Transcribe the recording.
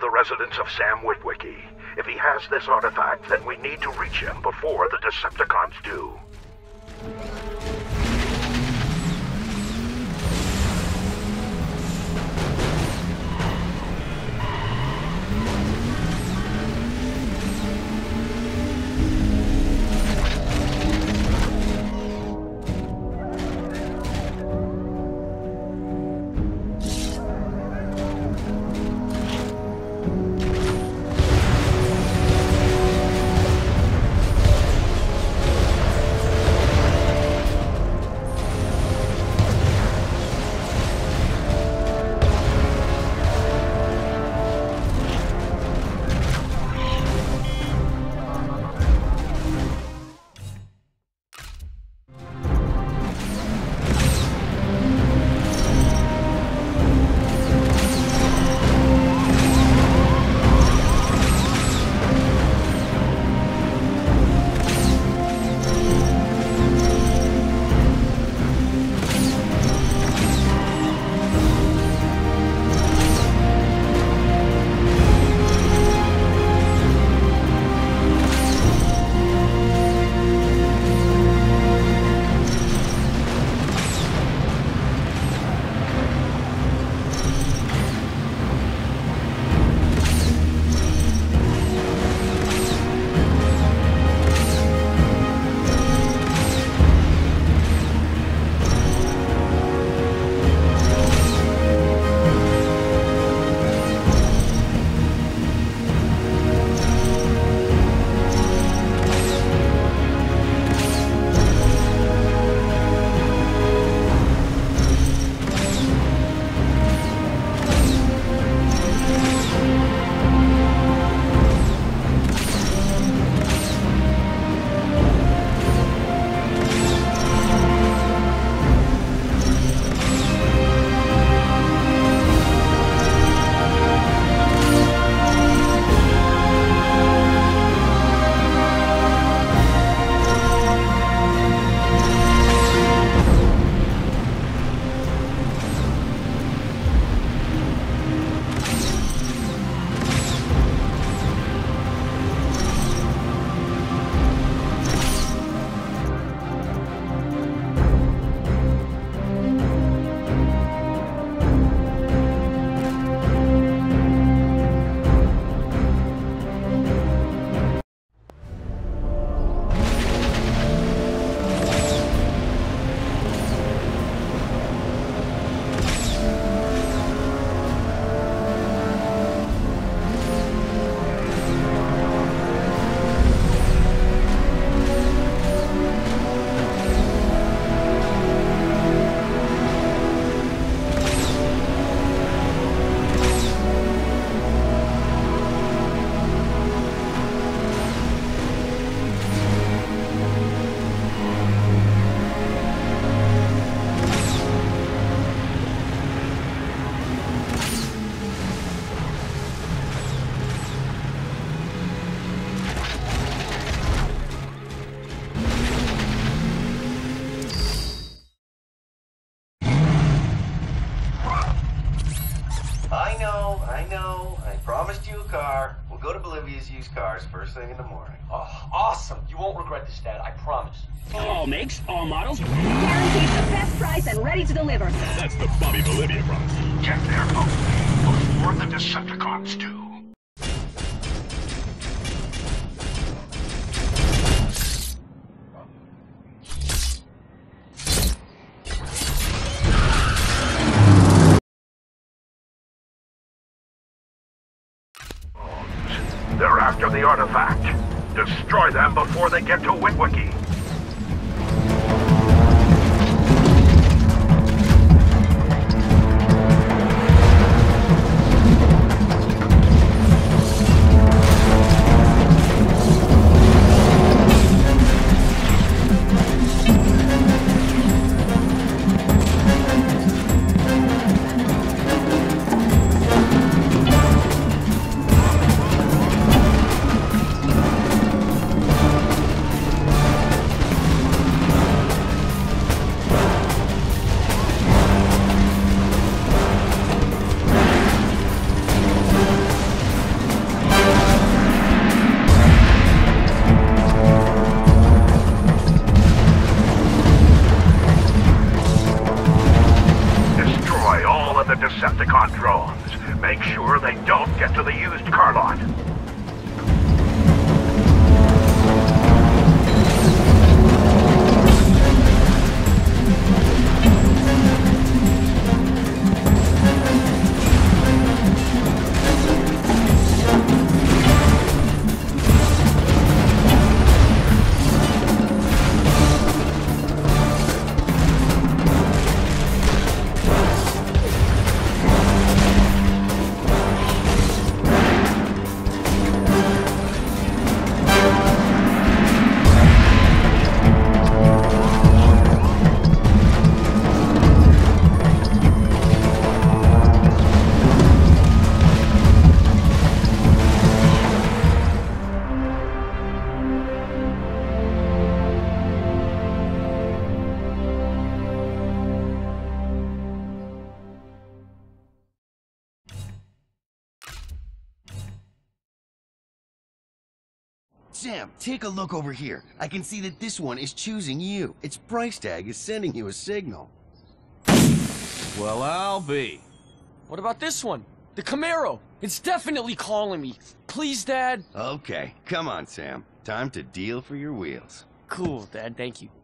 the residence of Sam Witwicky. If he has this artifact, then we need to reach him before the Decepticons do. I know. I promised you a car. We'll go to Bolivia's used cars first thing in the morning. Oh, awesome. You won't regret this, Dad. I promise. All makes, all models. Guaranteed the best price and ready to deliver. That's the Bobby Bolivia promise. Get there, folks, before the Decepticons do. They're after the artifact. Destroy them before they get to Witwicky. drones. Make sure they don't get to the used car lot. Sam, take a look over here. I can see that this one is choosing you. Its price tag is sending you a signal. Well, I'll be. What about this one? The Camaro. It's definitely calling me. Please, Dad. Okay, come on, Sam. Time to deal for your wheels. Cool, Dad. Thank you.